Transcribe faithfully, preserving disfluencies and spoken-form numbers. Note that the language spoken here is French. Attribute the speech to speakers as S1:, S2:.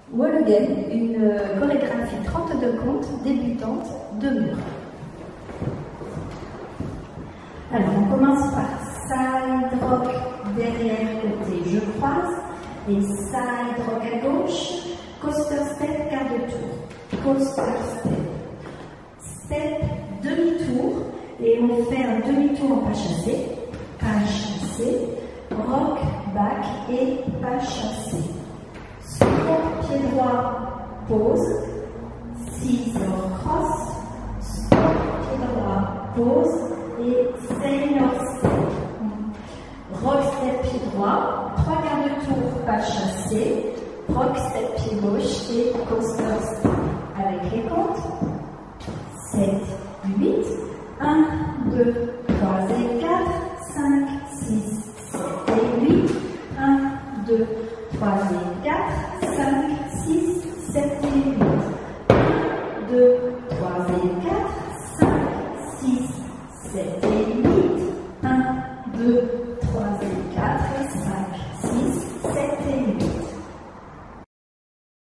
S1: Wall Again, une chorégraphie trente-deux comptes débutante de mur. Alors on commence par side rock derrière côté, je croise, et side rock à gauche, coaster step quart de tour, coaster step, step demi-tour, et on fait un demi-tour en pas chassé, pas chassé, rock back et pas chassé. Stop pied droit, pause, scissor cross, stop pied droit, pause et sailor step. Rock step pied droit, trois quarts de tour pas chassé, rock step pied gauche et coaster step. Avec les comptes, sept, huit, un, deux, trois et quatre, cinq, six, sept et huit, un, deux, trois et quatre, cinq, six, sept et huit, un, deux, trois et quatre, cinq, six, sept et huit, un, deux,